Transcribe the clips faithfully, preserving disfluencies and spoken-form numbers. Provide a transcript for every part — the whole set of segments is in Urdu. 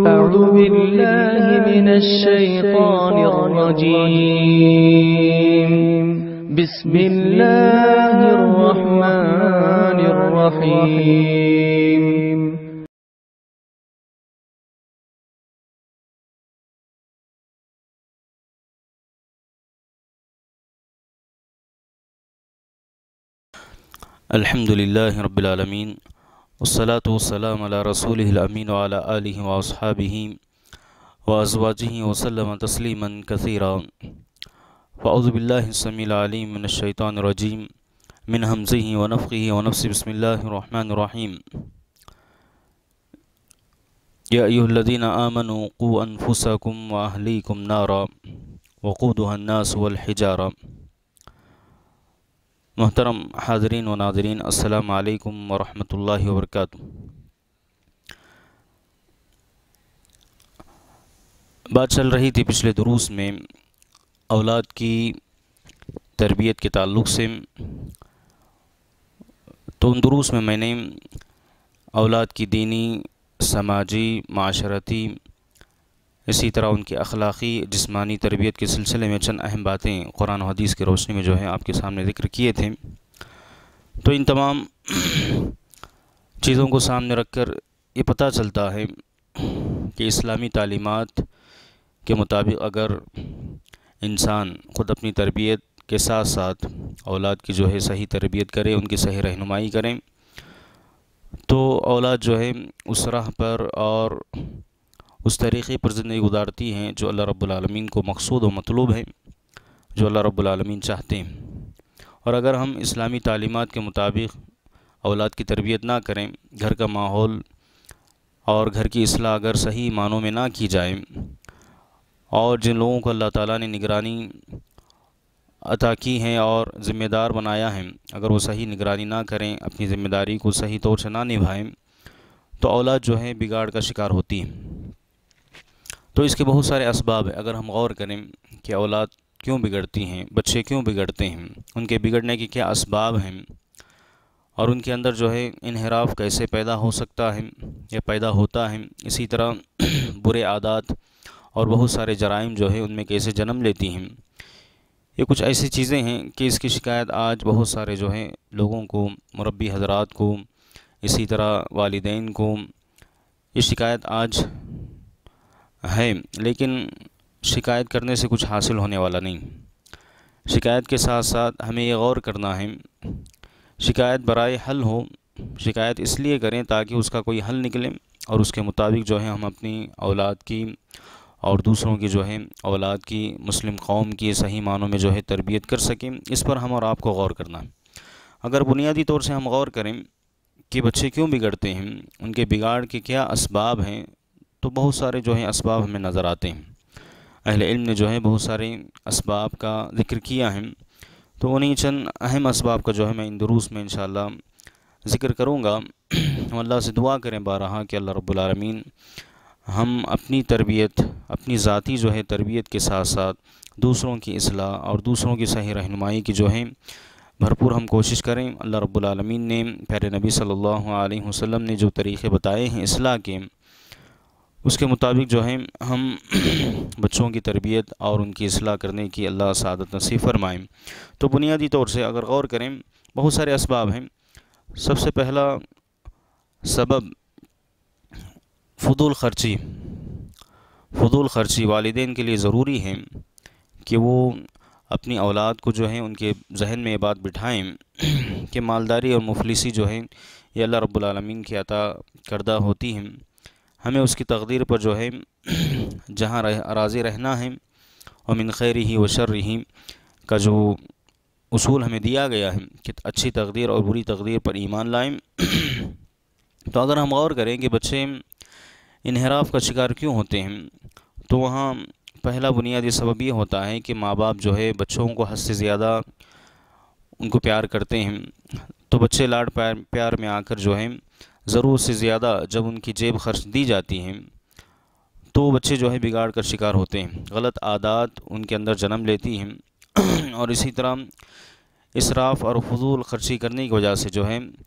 أعوذ بالله من الشيطان الرجيم. بسم الله الرحمن الرحيم. الحمد لله رب العالمين والصلاة والسلام على رسوله الأمين وعلى آله وأصحابه وأزواجه وسلم تسليما كثيرا. وأعوذ بالله السميع العليم من الشيطان الرجيم من همزه ونفخه ونفسه. بسم الله الرحمن الرحيم. يا أيها الذين آمنوا قوا أنفسكم وأهليكم نارا وقودها الناس والحجارة. محترم حاضرین و ناظرین، السلام علیکم ورحمۃ اللہ وبرکاتہ. بات چل رہی تھی پچھلے دروس میں اولاد کی تربیت کے تعلق سے. تو ان دروس میں میں نے اولاد کی دینی، سماجی، معاشرتی، اسی طرح ان کی اخلاقی، جسمانی تربیت کے سلسلے میں چند اہم باتیں قرآن و حدیث کی روشنی میں جو ہے آپ کے سامنے ذکر کیے تھے. تو ان تمام چیزوں کو سامنے رکھ کر یہ پتہ چلتا ہے کہ اسلامی تعلیمات کے مطابق اگر انسان خود اپنی تربیت کے ساتھ ساتھ اولاد کی جو ہے صحیح تربیت کرے، ان کی صحیح رہنمائی کریں، تو اولاد جو ہے اس راہ پر اور اس طریقے پر زندگی گزارتی ہیں جو اللہ رب العالمین کو مقصود و مطلوب ہے، جو اللہ رب العالمین چاہتے ہیں. اور اگر ہم اسلامی تعلیمات کے مطابق اولاد کی تربیت نہ کریں، گھر کا ماحول اور گھر کی اصلاح اگر صحیح معنوں میں نہ کی جائے، اور جن لوگوں کو اللہ تعالیٰ نے نگرانی عطا کی ہیں اور ذمہ دار بنایا ہے، اگر وہ صحیح نگرانی نہ کریں، اپنی ذمہ داری کو صحیح طور سے نہ نبھائیں، تو اولاد جو ہے بگاڑ کا شکار ہوتی ہے. تو اس کے بہت سارے اسباب ہیں. اگر ہم غور کریں کہ اولاد کیوں بگڑتی ہیں، بچے کیوں بگڑتے ہیں، ان کے بگڑنے کے کیا اسباب ہیں، اور ان کے اندر جو ہے انحراف کیسے پیدا ہو سکتا ہے یا پیدا ہوتا ہے، اسی طرح برے عادات اور بہت سارے جرائم جو ہے ان میں کیسے جنم لیتی ہیں، یہ کچھ ایسی چیزیں ہیں کہ اس کی شکایت آج بہت سارے جو ہیں لوگوں کو، مربی حضرات کو، اسی طرح والدین کو یہ شکایت آج ہے. لیکن شکایت کرنے سے کچھ حاصل ہونے والا نہیں. شکایت کے ساتھ ساتھ ہمیں یہ غور کرنا ہے، شکایت برائے حل ہو. شکایت اس لیے کریں تاکہ اس کا کوئی حل نکلے اور اس کے مطابق جو ہے ہم اپنی اولاد کی اور دوسروں کی جو ہے اولاد کی، مسلم قوم کی صحیح معنوں میں جو ہے تربیت کر سکیں. اس پر ہم اور آپ کو غور کرنا ہے. اگر بنیادی طور سے ہم غور کریں کہ بچے کیوں بگڑتے ہیں، ان کے بگاڑ کے کیا اسباب ہیں، تو بہت سارے جو ہیں اسباب ہمیں نظر آتے ہیں. اہل علم نے جو ہے بہت سارے اسباب کا ذکر کیا ہے. تو انہیں چند اہم اسباب کا جو ہے میں ان دروس میں انشاءاللہ ذکر کروں گا. ہم اللہ سے دعا کریں بارہا کہ اللہ رب العالمین ہم اپنی تربیت، اپنی ذاتی جو ہے تربیت کے ساتھ ساتھ دوسروں کی اصلاح اور دوسروں کی صحیح رہنمائی کی جو ہے بھرپور ہم کوشش کریں. اللہ رب العالمین نے پیارے نبی صلی اللہ علیہ وسلم نے جو طریقے بتائے ہیں اصلاح کے، اس کے مطابق جو ہے ہم بچوں کی تربیت اور ان کی اصلاح کرنے کی اللہ سعادت نصیب فرمائیں. تو بنیادی طور سے اگر غور کریں بہت سارے اسباب ہیں. سب سے پہلا سبب فضول خرچی. فضول خرچی والدین کے لیے ضروری ہے کہ وہ اپنی اولاد کو جو ہے ان کے ذہن میں یہ بات بٹھائیں کہ مالداری اور مفلسی جو ہے یہ اللہ رب العالمین کی عطا کردہ ہوتی ہیں. ہمیں اس کی تقدیر پر جو ہے جہاں راضی رہنا ہے، اور من خیرہ و شرہ کا جو اصول ہمیں دیا گیا ہے کہ اچھی تقدیر اور بری تقدیر پر ایمان لائیں. تو اگر ہم غور کریں کہ بچے انحراف کا شکار کیوں ہوتے ہیں، تو وہاں پہلا بنیادی سبب یہ ہوتا ہے کہ ماں باپ جو ہے بچوں کو حد سے زیادہ ان کو پیار کرتے ہیں. تو بچے لاڈ پیار پیار میں آ کر جو ہے ضرورت سے زیادہ جب ان کی جیب خرچ دی جاتی ہیں تو بچے جو ہے بگاڑ کر شکار ہوتے ہیں، غلط عادات ان کے اندر جنم لیتی ہیں، اور اسی طرح اسراف اور فضول خرچی کرنے کی وجہ سے جو ہے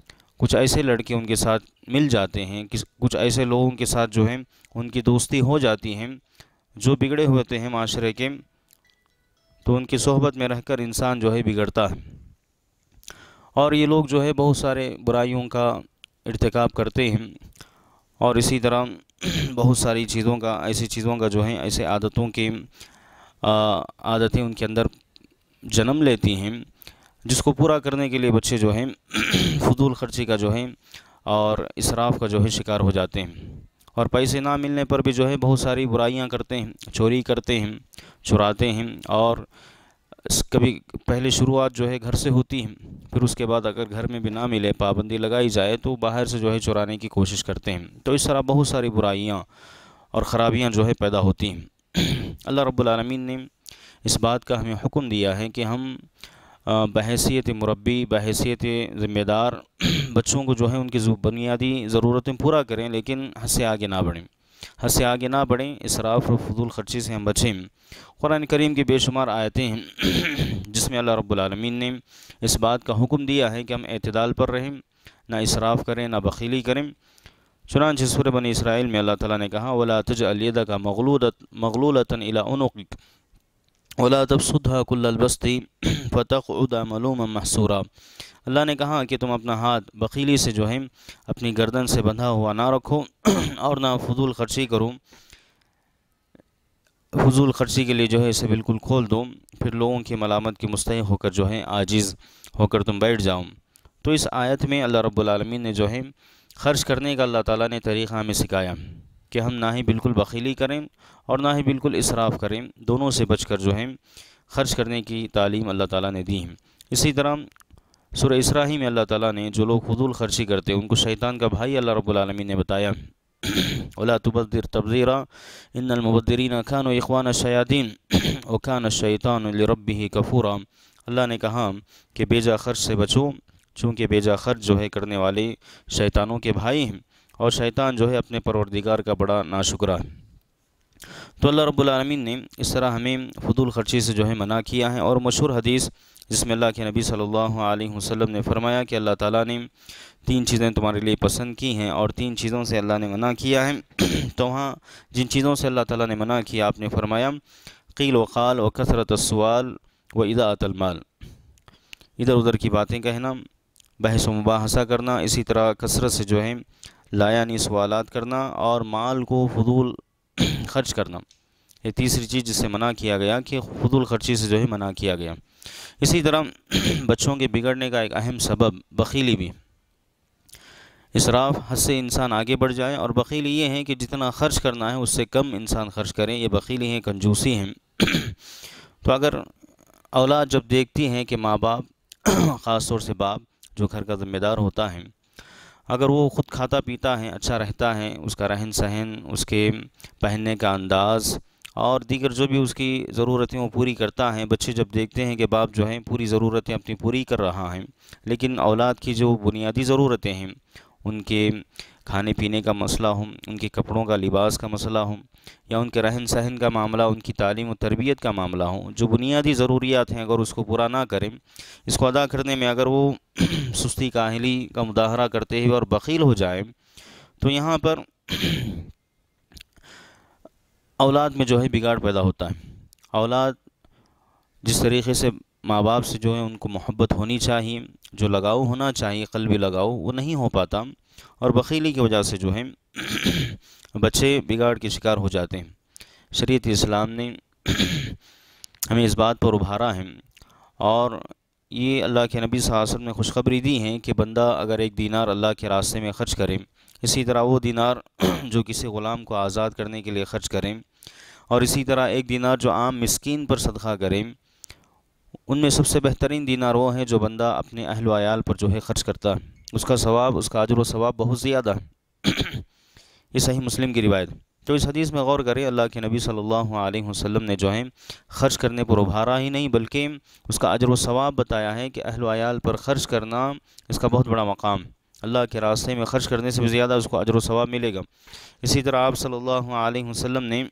کچھ ایسے لڑکے ان کے ساتھ مل جاتے ہیں، کچھ ایسے لوگوں کے ساتھ جو ہے ان کی دوستی ہو جاتی ہیں جو بگڑے ہوتے ہیں معاشرے کے، تو ان کی صحبت میں رہ کر انسان جو ہے بگڑتا ہے، اور یہ لوگ جو ہے بہت سارے برائیوں کا ارتکاب کرتے ہیں، اور اسی طرح بہت ساری چیزوں کا ایسی چیزوں کا جو ہے ایسے عادتوں کے عادتیں ان کے اندر جنم لیتی ہیں، جس کو پورا کرنے کے لیے بچے جو ہیں فضول خرچی کا جو ہے اور اسراف کا جو ہے شکار ہو جاتے ہیں، اور پیسے نہ ملنے پر بھی جو ہے بہت ساری برائیاں کرتے ہیں، چوری کرتے ہیں، چراتے ہیں، اور کبھی پہلے شروعات جو ہے گھر سے ہوتی ہیں، پھر اس کے بعد اگر گھر میں بھی نہ ملے، پابندی لگائی جائے تو باہر سے جو ہے چرانے کی کوشش کرتے ہیں، تو اس طرح بہت ساری برائیاں اور خرابیاں جو ہے پیدا ہوتی ہیں۔ اللہ رب العالمین نے اس بات کا ہمیں حکم دیا ہے کہ ہم بحیثیت مربی، بحیثیت ذمہ دار بچوں کو جو ہے ان کی بنیادی ضرورتیں پورا کریں، لیکن حد سے آگے نہ بڑھیں حد سے آگے نہ بڑھیں اسراف اور فضول خرچی سے ہم بچیں۔ قرآن کریم کی بے شمار آیتیں ہیں جس میں اللہ رب العالمین نے اس بات کا حکم دیا ہے کہ ہم اعتدال پر رہیں، نہ اسراف کریں، نہ بخیلی کریں۔ چنانچہ سورہ بنی اسرائیل میں اللہ تعالیٰ نے کہا وَلَا تَجْعَلْ يَدَكَ مَغْلُولَةً إِلَىٰ عُنُقِكَ وَلَا تَبْسُطْهَا كُلَّ الْبَسْطِ فَتَقْعُدَ مَلُومًا مَحْسُورًا۔ اللہ نے کہا کہ تم اپنا ہاتھ بخیلی سے جو ہے اپنی گردن سے بندھا ہوا نہ رکھو، اور نہ فضول خرچی کرو، فضول خرچی کے لیے جو ہے اسے بالکل کھول دو، پھر لوگوں کی ملامت کی مستحق ہو کر جو ہے عاجز ہو کر تم بیٹھ جاؤ۔ تو اس آیت میں اللہ رب العالمین نے جو ہے خرچ کرنے کا اللہ تعالیٰ نے طریقہ ہمیں سکھایا کہ ہم نہ ہی بالکل بخیلی کریں اور نہ ہی بالکل اسراف کریں، دونوں سے بچ کر جو ہے خرچ کرنے کی تعلیم اللہ تعالیٰ نے دی ہے۔ اسی طرح سورہ اسراء میں اللہ تعالیٰ نے جو لوگ فضول خرچی کرتے ہیں ان کو شیطان کا بھائی اللہ رب العالمین نے بتایا وَلَا تُبَذِّرْ تَبْذِيرًا إِنَّ الْمُبَذِّرِينَ كَانُوا إِخْوَانَ الشَّيَاطِينِ وَكَانَ الشَّيْطَانُ لِرَبِّهِ كَفُورًا۔ اللہ نے کہا کہ بیجا خرچ سے بچو، چونکہ بیجا خرچ جو ہے کرنے والے شیطانوں کے بھائی ہیں، اور شیطان جو ہے اپنے پروردگار کا بڑا ناشکرا ہے۔ تو اللہ رب العالمین نے اس طرح ہمیں فضول خرچی سے جو ہے منع کیا ہے، اور مشہور حدیث جس میں اللہ کے نبی صلی اللہ علیہ وسلم نے فرمایا کہ اللہ تعالیٰ نے تین چیزیں تمہارے لیے پسند کی ہیں اور تین چیزوں سے اللہ نے منع کیا ہے۔ تو وہاں جن چیزوں سے اللہ تعالیٰ نے منع کیا آپ نے فرمایا قیل و قال و کثرت السؤال و اضاعت المال، ادھر ادھر کی باتیں کہنا، بحث و مباحثہ کرنا، اسی طرح کثرت سے جو ہے لایعنی سوالات کرنا، اور مال کو فضول خرچ کرنا۔ یہ تیسری چیز جس سے منع کیا گیا کہ فضول خرچی سے جو ہے منع کیا گیا۔ اسی طرح بچوں کے بگڑنے کا ایک اہم سبب بخیلی بھی، اسراف حد سے انسان آگے بڑھ جائے، اور بخیلی یہ ہے کہ جتنا خرچ کرنا ہے اس سے کم انسان خرچ کرے، یہ بخیلی ہے، کنجوسی ہے۔ تو اگر اولاد جب دیکھتی ہیں کہ ماں باپ، خاص طور سے باپ جو گھر کا ذمہ دار ہوتا ہے، اگر وہ خود کھاتا پیتا ہے، اچھا رہتا ہے، اس کا رہن سہن، اس کے پہننے کا انداز اور دیگر جو بھی اس کی ضرورتیں وہ پوری کرتا ہے، بچے جب دیکھتے ہیں کہ باپ جو ہیں پوری ضرورتیں اپنی پوری کر رہا ہے، لیکن اولاد کی جو بنیادی ضرورتیں ہیں، ان کے کھانے پینے کا مسئلہ ہو، ان کے کپڑوں کا لباس کا مسئلہ ہو، یا ان کے رہن سہن کا معاملہ، ان کی تعلیم و تربیت کا معاملہ ہو، جو بنیادی ضروریات ہیں اگر اس کو پورا نہ کریں، اس کو ادا کرنے میں اگر وہ سستی کاہلی کا مظاہرہ کرتے ہوئے اور بخیل ہو جائے، تو یہاں پر اولاد میں جو ہے بگاڑ پیدا ہوتا ہے۔ اولاد جس طریقے سے ماں باپ سے جو ہے ان کو محبت ہونی چاہیے، جو لگاؤ ہونا چاہیے، قلبی لگاؤ، وہ نہیں ہو پاتا، اور بخیلی کی وجہ سے جو ہے بچے بگاڑ کے شکار ہو جاتے ہیں۔ شریعت اسلام نے ہمیں اس بات پر ابھارا ہے، اور یہ اللہ کے نبی صلی اللہ علیہ وسلم نے خوشخبری دی ہے کہ بندہ اگر ایک دینار اللہ کے راستے میں خرچ کرے، اسی طرح وہ دینار جو کسی غلام کو آزاد کرنے کے لیے خرچ کریں، اور اسی طرح ایک دینار جو عام مسکین پر صدقہ کریں، ان میں سب سے بہترین دینار وہ ہے جو بندہ اپنے اہل و عیال پر جو ہے خرچ کرتا ہے، اس کا ثواب، اس کا اجر و ثواب بہت زیادہ ہے۔ یہ صحیح مسلم کی روایت۔ تو اس حدیث میں غور کریں، اللہ کے نبی صلی اللہ علیہ وسلم نے جو ہے خرچ کرنے پر ابھارا ہی نہیں بلکہ اس کا اجر و ثواب بتایا ہے کہ اہل و عیال پر خرچ کرنا اس کا بہت بڑا مقام، اللہ کے راستے میں خرچ کرنے سے بھی زیادہ اس کو اجر و ثواب ملے گا۔ اسی طرح آپ صلی اللہ علیہ وسلم نے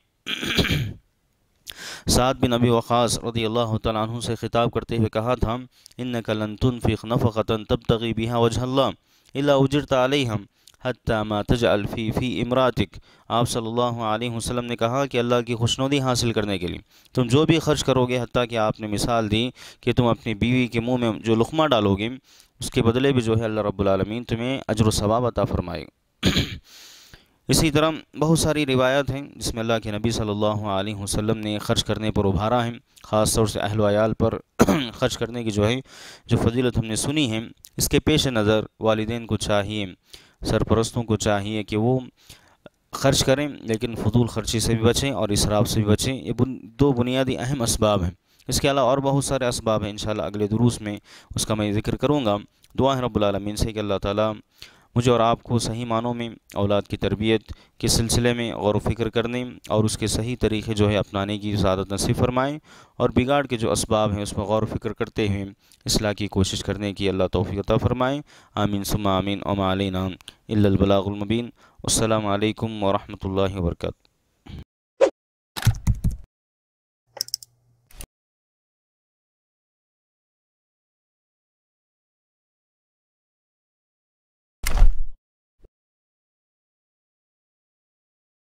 سعد بن ابی وقاص رضی اللہ تعالیٰ عنہ سے خطاب کرتے ہوئے کہا تھا انک لن تنفق نفقۃ تبتغی بها وجہ اللہ الا اجرت علیہم حتی ما تجعل فی فی امراتک۔ آپ صلی اللہ علیہ وسلم نے کہا کہ اللہ کی خوشنودی حاصل کرنے کے لیے تم جو بھی خرچ کرو گے، حتیٰ کہ آپ نے مثال دی کہ تم اپنی بیوی کے منہ میں جو لقمہ ڈالو گے اس کے بدلے بھی جو ہے اللہ رب العالمین تمہیں اجر و ثواب عطا فرمائے گا۔ اسی طرح بہت ساری روایات ہیں جس میں اللہ کے نبی صلی اللہ علیہ وسلم نے خرچ کرنے پر ابھارا ہے، خاص طور سے اہل و عیال پر خرچ کرنے کی جو ہے جو فضیلت ہم نے سنی ہے۔ اس کے پیش نظر والدین کو چاہیے، سرپرستوں کو چاہیے کہ وہ خرچ کریں لیکن فضول خرچی سے بھی بچیں اور اسراف سے بھی بچیں۔ یہ بن دو بنیادی اہم اسباب ہیں۔ اس کے علاوہ اور بہت سارے اسباب ہیں، انشاءاللہ اگلے دروس میں اس کا میں ذکر کروں گا۔ دعا ہے رب العالمین سے کہ اللہ تعالیٰ مجھے اور آپ کو صحیح معنوں میں اولاد کی تربیت کے سلسلے میں غور و فکر کرنے اور اس کے صحیح طریقے جو ہے اپنانے کی سعادت نصیب فرمائیں، اور بگاڑ کے جو اسباب ہیں اس میں غور و فکر کرتے ہوئے اصلاح کی کوشش کرنے کی اللہ توفیق عطا فرمائیں۔ آمین ثم آمین۔ وما علینا الا البلاغ المبین۔ السلام علیکم ورحمۃ اللہ وبرکاتہ۔